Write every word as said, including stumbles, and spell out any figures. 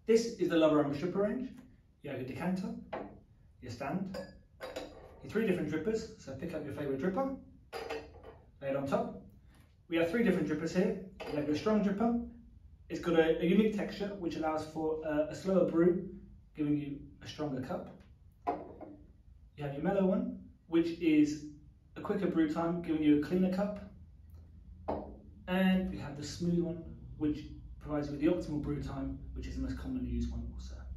This is the Loveramic dripper range. You have your decanter, your stand, your three different drippers, so pick up your favourite dripper, lay it on top. We have three different drippers here. You have your strong dripper. It's got a, a unique texture which allows for a, a slower brew, giving you a stronger cup. You have your mellow one, which is a quicker brew time, giving you a cleaner cup. And you have the smooth one, which provides you with the optimal brew time, which is the most commonly used one also.